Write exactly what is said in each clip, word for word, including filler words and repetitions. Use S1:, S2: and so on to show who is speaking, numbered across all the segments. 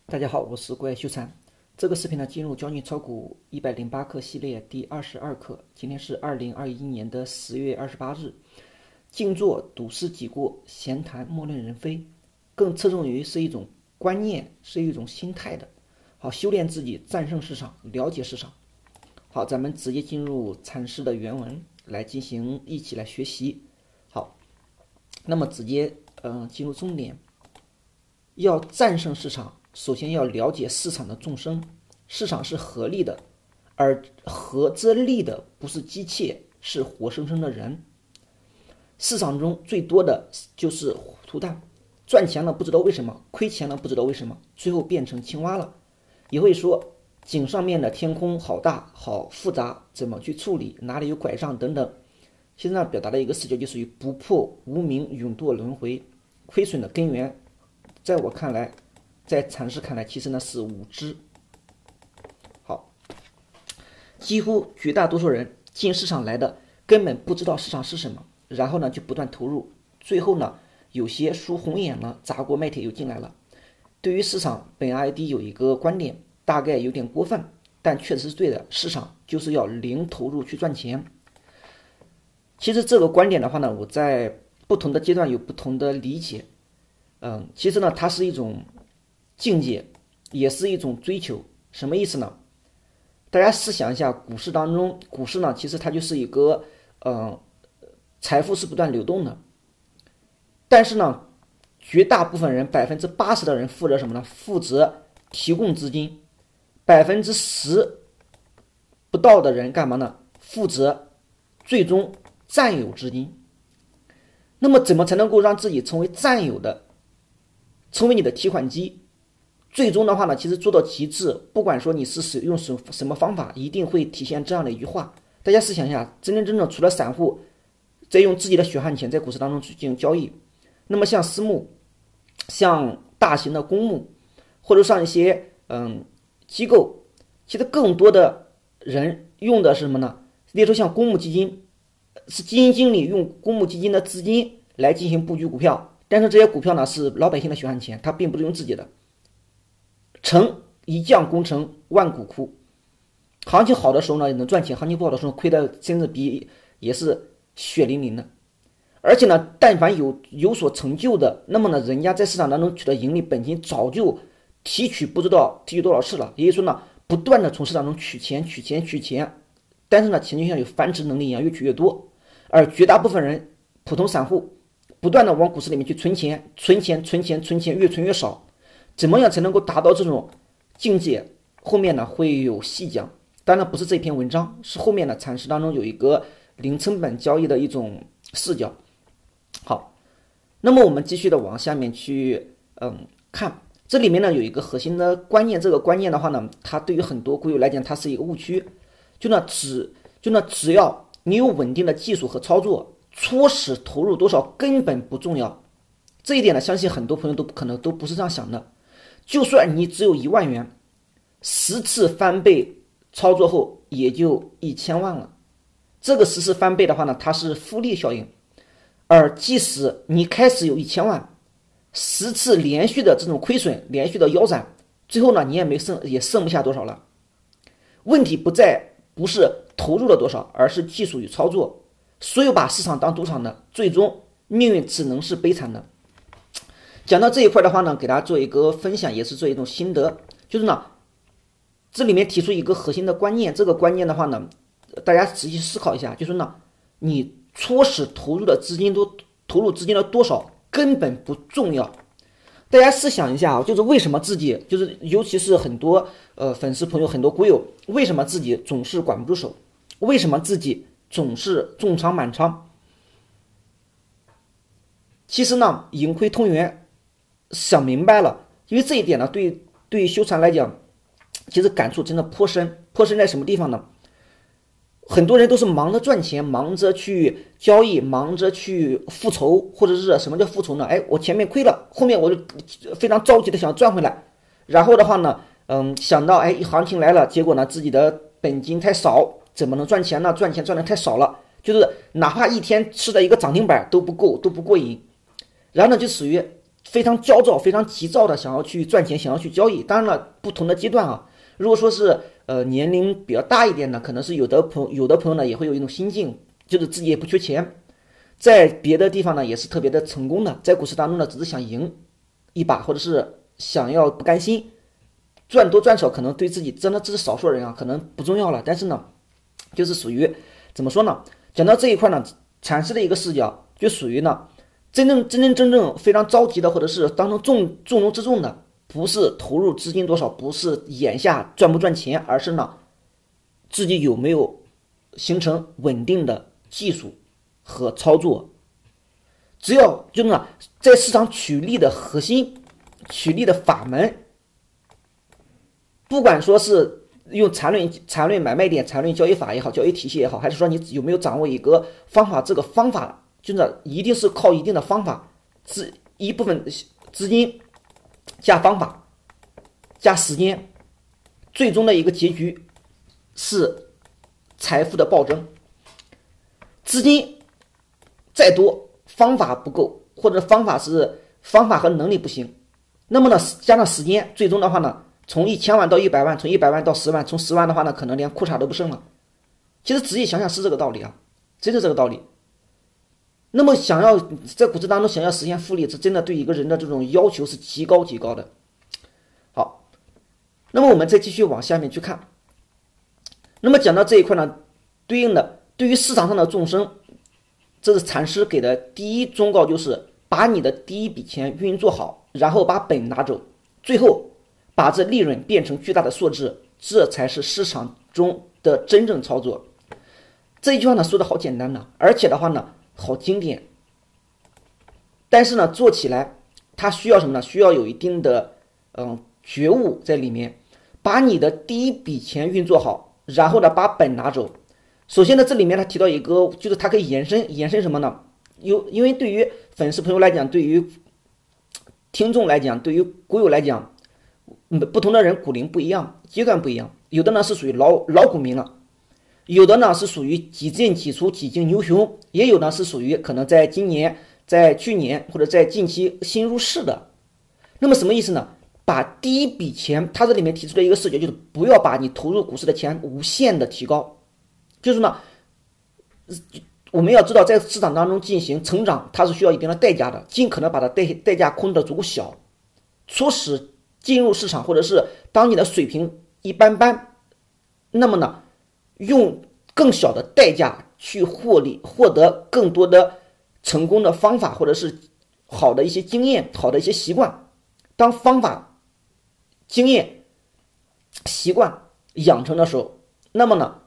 S1: 大家好，我是郭爱修禅。这个视频呢，进入教你炒股一百零八课系列第二十二课。今天是二零二一年的十月二十八日。静坐笃思己过，闲谈莫论人非，更侧重于是一种观念，是一种心态的。好，修炼自己，战胜市场，了解市场。好，咱们直接进入禅师的原文来进行一起来学习。好，那么直接嗯、呃、进入重点，要战胜市场。首先要了解市场的众生，市场是合力的，而合之力的不是机械，是活生生的人。市场中最多的就是糊涂蛋，赚钱了不知道为什么，亏钱了不知道为什么，最后变成青蛙了。也会说井上面的天空好大好复杂，怎么去处理，哪里有拐杖等等。其实呢，表达的一个视角就属于不破无明，永堕轮回。亏损的根源，在我看来，在禅师看来，其实呢是无知。好，几乎绝大多数人进市场来的根本不知道市场是什么，然后呢就不断投入，最后呢有些输红眼了，砸锅卖铁又进来了。对于市场，本 I D 有一个观点，大概有点过分，但确实是对的。市场就是要零投入去赚钱。其实这个观点的话呢，我在不同的阶段有不同的理解。嗯，其实呢，它是一种境界，也是一种追求。什么意思呢？大家试想一下，股市当中，股市呢，其实它就是一个，呃，财富是不断流动的。但是呢，绝大部分人，百分之八十的人负责什么呢？负责提供资金，百分之十不到的人干嘛呢？负责最终占有资金。那么，怎么才能够让自己成为占有的？成为你的提款机，最终的话呢，其实做到极致，不管说你是使用什什么方法，一定会体现这样的一句话。大家试想一下，真真正正除了散户在用自己的血汗钱在股市当中去进行交易，那么像私募、像大型的公募，或者像一些嗯机构，其实更多的人用的是什么呢？例如像公募基金，是基金经理用公募基金的资金来进行布局股票。但是这些股票呢是老百姓的血汗钱，它并不是用自己的。成一将功成万骨枯，行情好的时候呢能赚钱，行情不好的时候亏的甚至比也是血淋淋的。而且呢，但凡有有所成就的，那么呢，人家在市场当中取得盈利，本金早就提取不知道提取多少次了。也就是说呢，不断的从市场中取钱、取钱、取钱，但是呢，钱就像有繁殖能力一样，越取越多。而绝大部分人，普通散户，不断的往股市里面去存钱，存钱，存钱，存钱，越存越少。怎么样才能够达到这种境界？后面呢会有细讲，当然不是这篇文章，是后面的禅师当中有一个零成本交易的一种视角。好，那么我们继续的往下面去嗯看，这里面呢有一个核心的观念，这个观念的话呢，它对于很多股友来讲，它是一个误区。就呢只就呢只要你有稳定的技术和操作，初始投入多少根本不重要。这一点呢，相信很多朋友都可能都不是这样想的。就算你只有一万元，十次翻倍操作后也就一千万了。这个十次翻倍的话呢，它是复利效应。而即使你开始有一千万，十次连续的这种亏损，连续的腰斩，最后呢，你也没剩，也剩不下多少了。问题不在不是投入了多少，而是技术与操作。所有把市场当赌场的，最终命运只能是悲惨的。讲到这一块的话呢，给大家做一个分享，也是做一种心得，就是呢，这里面提出一个核心的观念，这个观念的话呢，大家仔细思考一下，就是呢，你初始投入的资金都投入资金的多少根本不重要。大家试想一下啊，就是为什么自己，就是尤其是很多呃粉丝朋友、很多股友，为什么自己总是管不住手？为什么自己总是重仓满仓？其实呢，盈亏同源。想明白了，因为这一点呢，对对于修禅来讲，其实感触真的颇深。颇深在什么地方呢？很多人都是忙着赚钱，忙着去交易，忙着去复仇，或者是什么叫复仇呢？哎，我前面亏了，后面我就非常着急的想赚回来。然后的话呢，嗯，想到哎，行情来了，结果呢，自己的本金太少，怎么能赚钱呢？赚钱赚的太少了，就是哪怕一天吃的一个涨停板都不够，都不过瘾。然后呢，就属于非常焦躁、非常急躁的想要去赚钱，想要去交易。当然了，不同的阶段啊，如果说是呃年龄比较大一点的，可能是有的朋有的朋友呢也会有一种心境，就是自己也不缺钱，在别的地方呢也是特别的成功的，在股市当中呢只是想赢一把，或者是想要不甘心，赚多赚少可能对自己真的这是少数人啊，可能不重要了。但是呢，就是属于怎么说呢？讲到这一块呢，阐释的一个视角就属于呢。真正真真正正非常着急的，或者是当中重重中之重的，不是投入资金多少，不是眼下赚不赚钱，而是呢自己有没有形成稳定的技术和操作。只要就是呢在市场取利的核心、取利的法门，不管说是用缠论、缠论买卖点、缠论交易法也好，交易体系也好，还是说你有没有掌握一个方法，这个方法。就是一定是靠一定的方法，资一部分资金加方法加时间，最终的一个结局是财富的暴增。资金再多，方法不够，或者方法是方法和能力不行，那么呢加上时间，最终的话呢，从一千万到一百万，从一百万到十万，从十万的话呢，可能连裤衩都不剩了。其实仔细想想是这个道理啊，真是这个道理。那么想要在股市当中想要实现复利，这真的对一个人的这种要求是极高极高的。好，那么我们再继续往下面去看。那么讲到这一块呢，对应的对于市场上的众生，这是禅师给的第一忠告，就是把你的第一笔钱运作好，然后把本拿走，最后把这利润变成巨大的数字，这才是市场中的真正操作。这一句话呢说的好简单呢，而且的话呢好经典，但是呢，做起来它需要什么呢？需要有一定的嗯觉悟在里面，把你的第一笔钱运作好，然后呢，把本拿走。首先呢，这里面他提到一个，就是它可以延伸延伸什么呢？有因为对于粉丝朋友来讲，对于听众来讲，对于股友来讲，嗯，不同的人股龄不一样，阶段不一样，有的呢是属于老老股民了。有的呢是属于几进几出几进牛熊，也有呢是属于可能在今年、在去年或者在近期新入市的。那么什么意思呢？把第一笔钱，它这里面提出了一个视角，就是不要把你投入股市的钱无限的提高。就是呢，我们要知道在市场当中进行成长，它是需要一定的代价的，尽可能把它代代价控制的足够小，促使进入市场，或者是当你的水平一般般，那么呢？用更小的代价去获利，获得更多的成功的方法，或者是好的一些经验，好的一些习惯。当方法、经验、习惯养成的时候，那么呢，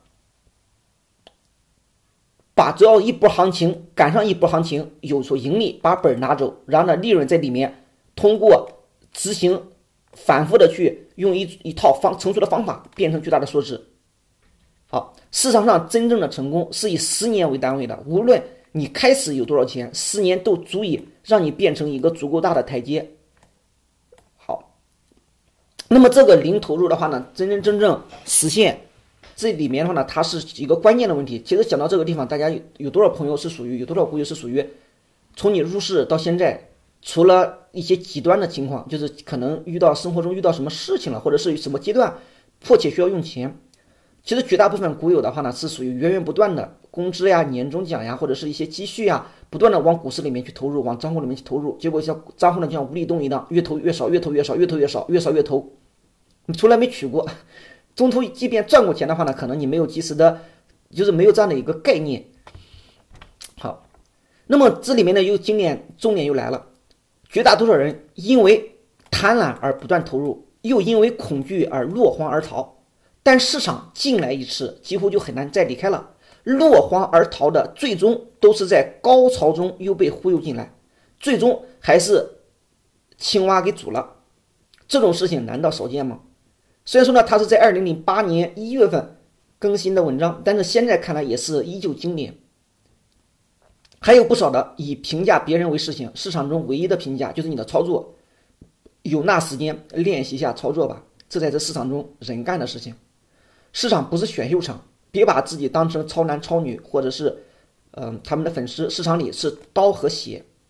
S1: 把只要一波行情赶上一波行情有所盈利，把本拿走，然后呢，利润在里面通过执行反复的去用一一套方成熟的方法变成巨大的数字。好，市场上真正的成功是以十年为单位的，无论你开始有多少钱，十年都足以让你变成一个足够大的台阶。好，那么这个零投入的话呢，真真正正实现这里面的话呢，它是一个关键的问题。其实讲到这个地方，大家有有多少朋友是属于，有多少股友是属于从你入市到现在，除了一些极端的情况，就是可能遇到生活中遇到什么事情了，或者是什么阶段迫切需要用钱。其实绝大部分股友的话呢，是属于源源不断的工资呀、年终奖呀，或者是一些积蓄呀，不断的往股市里面去投入，往账户里面去投入，结果像账户呢就像无底洞一样，越投越少，越投越少，越投越少，越少越投，你从来没取过，中途即便赚过钱的话呢，可能你没有及时的，就是没有这样的一个概念。好，那么这里面呢又经典重点又来了，绝大多数人因为贪婪而不断投入，又因为恐惧而落荒而逃。但市场进来一次，几乎就很难再离开了。落荒而逃的，最终都是在高潮中又被忽悠进来，最终还是青蛙给煮了。这种事情难道少见吗？虽然说呢，它是在二零零八年一月份更新的文章，但是现在看来也是依旧经典。还有不少的以评价别人为事情，市场中唯一的评价就是你的操作，有那时间练习一下操作吧，这才是市场中人干的事情。市场不是选秀场，别把自己当成超男超女，或者是嗯、呃、他们的粉丝。市场里是刀和血，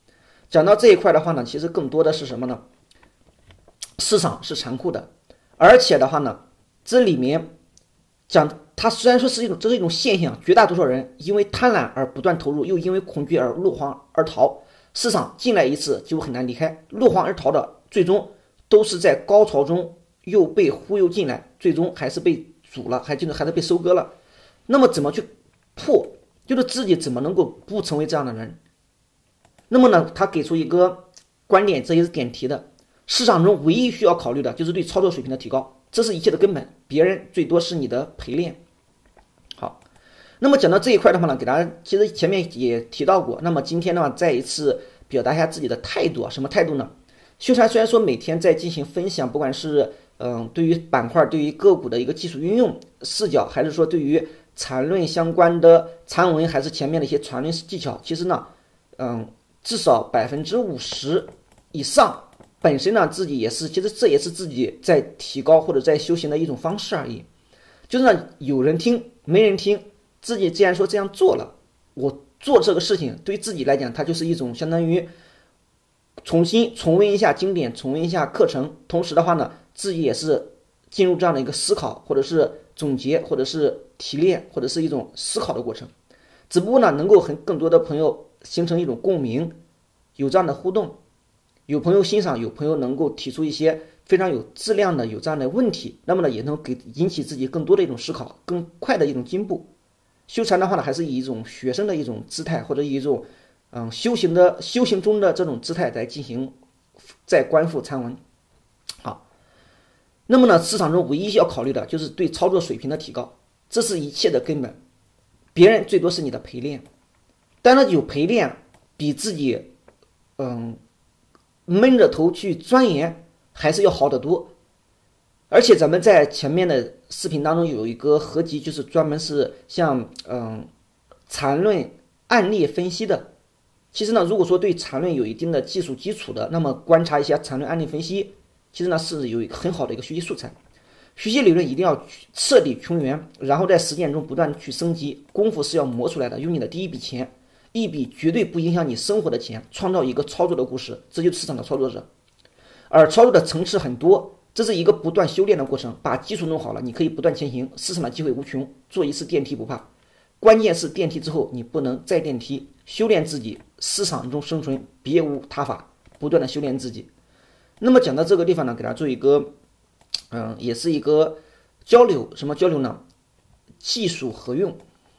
S1: 讲到这一块的话呢，其实更多的是什么呢？市场是残酷的，而且的话呢，这里面讲它虽然说是一种这是一种现象，绝大多数人因为贪婪而不断投入，又因为恐惧而落荒而逃。市场进来一次就很难离开，落荒而逃的最终都是在高潮中又被忽悠进来，最终还是被煮了，还就是还是被收割了。那么怎么去破？就是自己怎么能够不成为这样的人？那么呢，他给出一个观点，这也是点题的。市场中唯一需要考虑的就是对操作水平的提高，这是一切的根本，别人最多是你的陪练。好，那么讲到这一块的话呢，给大家其实前面也提到过，那么今天的话再一次表达一下自己的态度啊，什么态度呢？秀才虽然说每天在进行分享，不管是嗯对于板块、对于个股的一个技术运用视角，还是说对于缠论相关的参文，还是前面的一些缠论技巧，其实呢，嗯，至少百分之五十以上，本身呢自己也是，其实这也是自己在提高或者在修行的一种方式而已。就是呢，有人听没人听，自己既然说这样做了，我做这个事情对于自己来讲，它就是一种相当于重新重温一下经典，重温一下课程，同时的话呢，自己也是进入这样的一个思考，或者是总结，或者是提炼，或者是一种思考的过程。只不过呢，能够和更多的朋友形成一种共鸣，有这样的互动，有朋友欣赏，有朋友能够提出一些非常有质量的有这样的问题，那么呢，也能给引起自己更多的一种思考，更快的一种进步。修禅的话呢，还是以一种学生的一种姿态，或者以一种嗯修行的修行中的这种姿态来进行在观复参文。好，那么呢，市场中唯一要考虑的就是对操作水平的提高，这是一切的根本。别人最多是你的陪练，当然有陪练比自己嗯闷着头去钻研还是要好得多。而且咱们在前面的视频当中有一个合集，就是专门是像嗯缠论案例分析的。其实呢，如果说对缠论有一定的技术基础的，那么观察一下缠论案例分析，其实呢是有一个很好的一个学习素材。学习理论一定要彻底穷源，然后在实践中不断去升级。功夫是要磨出来的，用你的第一笔钱，一笔绝对不影响你生活的钱，创造一个操作的故事，这就是市场的操作者。而操作的层次很多，这是一个不断修炼的过程。把基础弄好了，你可以不断前行，市场的机会无穷，做一次电梯不怕。关键是电梯之后你不能再电梯，修炼自己，市场中生存别无他法，不断的修炼自己。那么讲到这个地方呢，给大家做一个嗯，也是一个交流。什么交流呢？技术合用。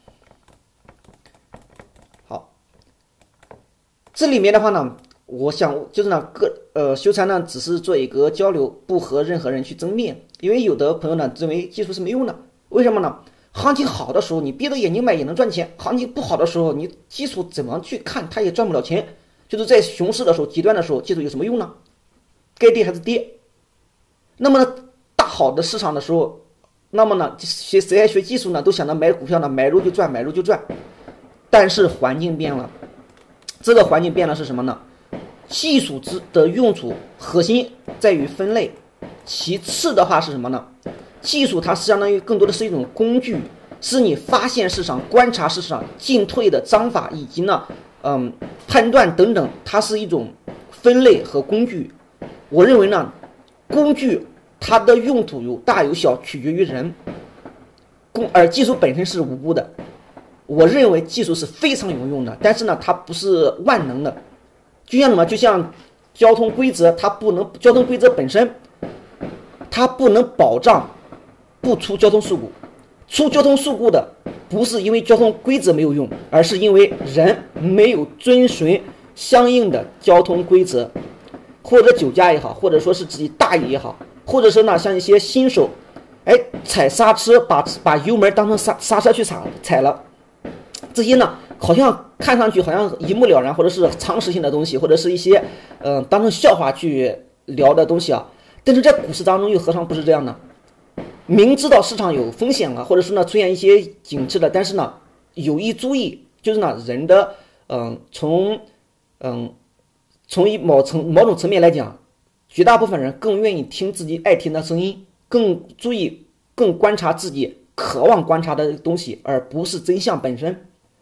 S1: 好，这里面的话呢，我想就是呢，个呃修禅呢只是做一个交流，不和任何人去争辩。因为有的朋友呢认为技术是没用的，为什么呢？行情好的时候你闭着眼睛买也能赚钱，行情不好的时候你技术怎么去看它也赚不了钱。就是在熊市的时候，极端的时候，技术有什么用呢？该跌还是跌。那么呢，大好的市场的时候，那么呢，学谁还学技术呢？都想着买股票呢，买入就赚，买入就赚。但是环境变了，这个环境变了是什么呢？技术之的用处核心在于分类，其次的话是什么呢？技术它相当于更多的是一种工具，是你发现市场、观察市场、进退的章法，以及呢，嗯，判断等等，它是一种分类和工具。我认为呢，工具它的用途有大有小，取决于人。工而技术本身是无辜的，我认为技术是非常有用的，但是呢，它不是万能的。就像什么？就像交通规则，它不能交通规则本身，它不能保障不出交通事故。出交通事故的不是因为交通规则没有用，而是因为人没有遵循相应的交通规则，或者酒驾也好，或者说是自己大意也好，或者是呢像一些新手，哎，踩刹车把把油门当成刹刹车去踩踩了，这些呢好像看上去好像一目了然，或者是常识性的东西，或者是一些嗯、呃、当成笑话去聊的东西啊，但是在股市当中又何尝不是这样呢？明知道市场有风险了，或者是呢出现一些警示的，但是呢有意注意，就是呢人的嗯从嗯从一某层某种层面来讲，绝大部分人更愿意听自己爱听的声音，更注意更观察自己渴望观察的东西，而不是真相本身。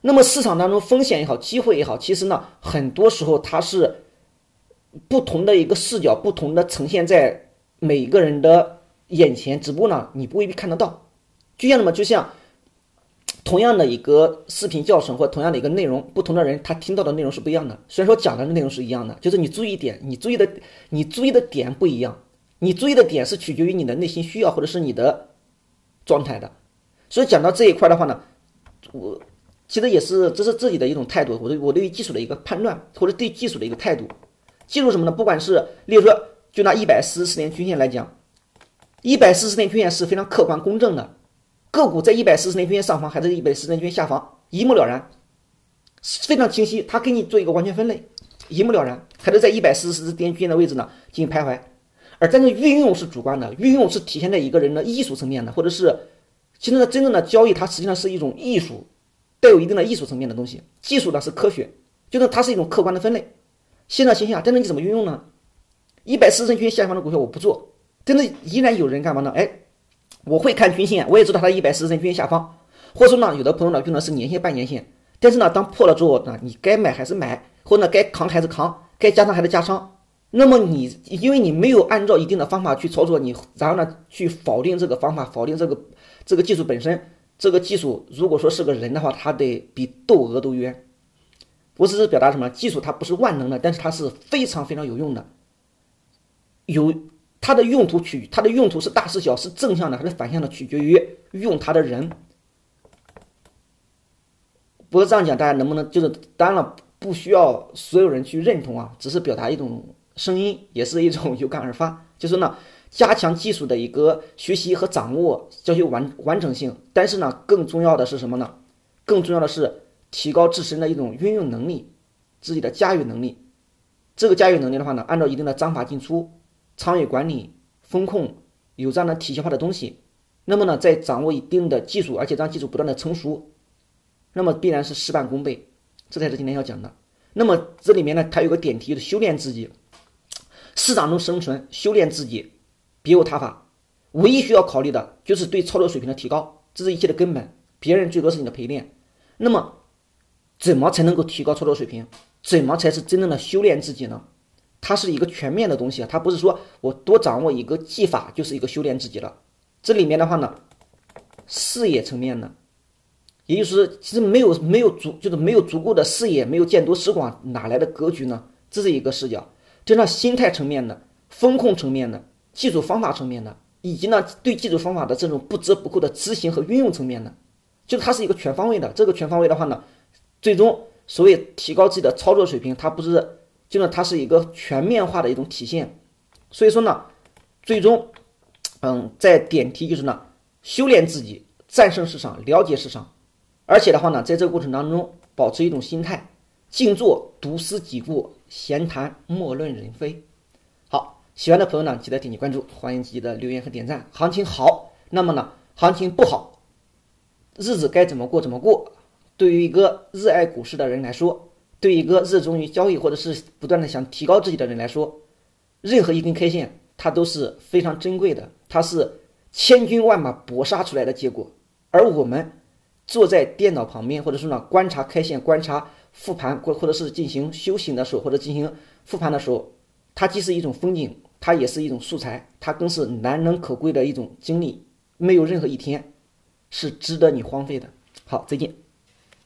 S1: 那么市场当中风险也好，机会也好，其实呢，很多时候它是不同的一个视角，不同的呈现在每个人的眼前，只不过呢，你不未必看得到。就像什么，就像同样的一个视频教程或同样的一个内容，不同的人他听到的内容是不一样的。虽然说讲的内容是一样的，就是你注意一点，你注意的你注意的点不一样，你注意的点是取决于你的内心需要或者是你的状态的。所以讲到这一块的话呢，我其实也是这是自己的一种态度，我对我对于技术的一个判断或者对技术的一个态度。技术什么呢？不管是例如说就拿一百四十天均线来讲，一百四十天均线是非常客观公正的。个股在一百四十天均线上方还是一百四十天均线下方，一目了然，非常清晰。它给你做一个完全分类，一目了然，还是在一百四十天均线的位置呢进行徘徊。而真正运用是主观的，运用是体现在一个人的艺术层面的，或者是其实呢真正的交易，它实际上是一种艺术，带有一定的艺术层面的东西。技术呢是科学，就是它是一种客观的分类。线上线下，真正你怎么运用呢？一百四十天均线下方的股票我不做，真的依然有人干嘛呢？哎。我会看均线，我也知道它的一百四十天均线下方，或者说呢，有的朋友呢用的是年线、半年线，但是呢，当破了之后呢，你该买还是买，或者呢该扛还是扛，该加仓还是加仓。那么你因为你没有按照一定的方法去操作，你然后呢去否定这个方法，否定这个这个技术本身，这个技术如果说是个人的话，他得比窦娥都冤。我只是表达什么？技术它不是万能的，但是它是非常非常有用的，有。它的用途取它的用途是大是小，是正向的还是反向的，取决于用它的人。不过这样讲，大家能不能就是当然了，不需要所有人去认同啊，只是表达一种声音，也是一种有感而发。就是呢，加强技术的一个学习和掌握，追求完完整性。但是呢，更重要的是什么呢？更重要的是提高自身的一种运用能力，自己的驾驭能力。这个驾驭能力的话呢，按照一定的章法进出。仓位管理、风控有这样的体系化的东西，那么呢，在掌握一定的技术，而且让技术不断的成熟，那么必然是事半功倍，这才是今天要讲的。那么这里面呢，它有个点题，就是修炼自己，市场中生存，修炼自己，别无他法，唯一需要考虑的就是对操作水平的提高，这是一切的根本，别人最多是你的陪练。那么，怎么才能够提高操作水平？怎么才是真正的修炼自己呢？它是一个全面的东西啊，它不是说我多掌握一个技法就是一个修炼自己了。这里面的话呢，视野层面呢，也就是说，其实没有没有足就是没有足够的视野，没有见多识广，哪来的格局呢？这是一个视角。就那心态层面的、风控层面的、技术方法层面的，以及呢对技术方法的这种不折不扣的执行和运用层面的，就是它是一个全方位的。这个全方位的话呢，最终所谓提高自己的操作水平，它不是。就呢，它是一个全面化的一种体现，所以说呢，最终，嗯，在点题就是呢，修炼自己，战胜市场，了解市场，而且的话呢，在这个过程当中，保持一种心态，静坐，独思己过，闲谈，莫论人非。好，喜欢的朋友呢，记得点击关注，欢迎记得留言和点赞。行情好，那么呢，行情不好，日子该怎么过怎么过。对于一个热爱股市的人来说。对一个热衷于交易或者是不断的想提高自己的人来说，任何一根 K 线它都是非常珍贵的，它是千军万马搏杀出来的结果。而我们坐在电脑旁边，或者说呢观察 K 线、观察复盘，或或者是进行修行的时候，或者进行复盘的时候，它既是一种风景，它也是一种素材，它更是难能可贵的一种经历。没有任何一天是值得你荒废的。好，再见。